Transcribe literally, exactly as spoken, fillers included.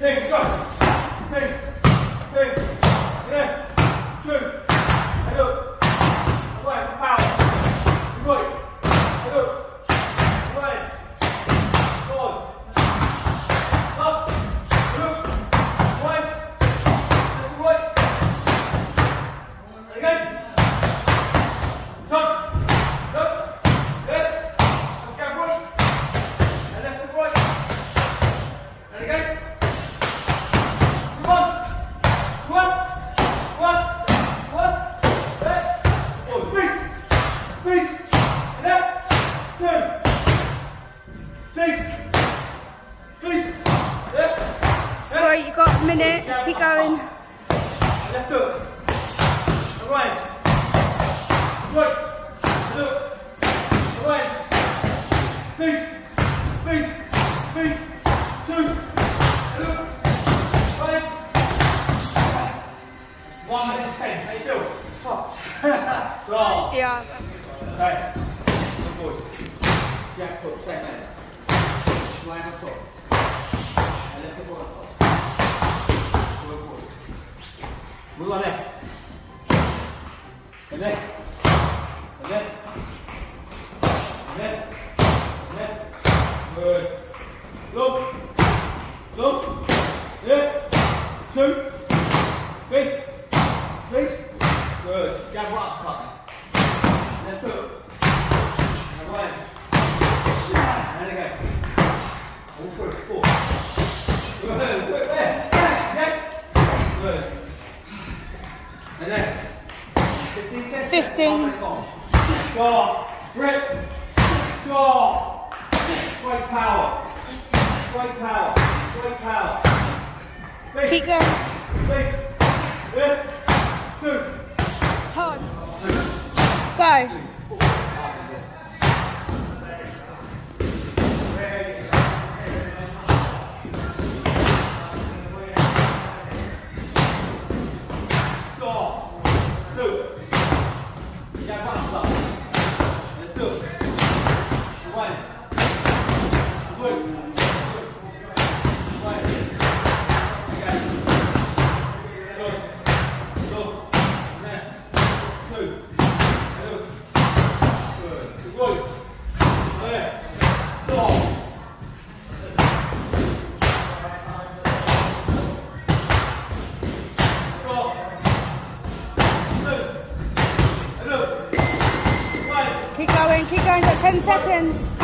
Big, sorry. Big, big. Yeah. Two. Head up. Right, power. Right. Head up. Right. Forward. Up. Look. Right. Left to right. And again. Touch. Touch. Left. And jab right. And left to right. And again. Come on. Come on. Come on. Come on. Left. Forward. Feet. Feet. And up. Two. Feet. Feet. Left. Sorry, you got a minute. Keep going. Left hook. And right. Right. Look. And right. Feet. Feet. Feet. Two. Look. Right. One minute ten. How you feel? Fucked. Strong. Yeah. Okay. Good boy. Jack hook. Same leg. Right on top. And left hook on top. Good boy. Move on there. And then. And then. And then. And then. Good. Look. Look. Yeah. Two. Feet. Feet. Good. Jab right up. Left hook. And right. And again. All through. Four. Good. Good. There. Yeah. Good. And then. fifteen seconds. fifteen. Jaw. Grip. Jaw. Great power. Great power. Great power. Feet. Keep going. Feet. Yeah. Two. Time. Go. Jaw. Two. Jab right up. Let's do it. Right. Good. Right. Again. Good. Look. Left. Two. Look. Good. Good. There. Jaw. Keep going. Keep going. Got ten seconds.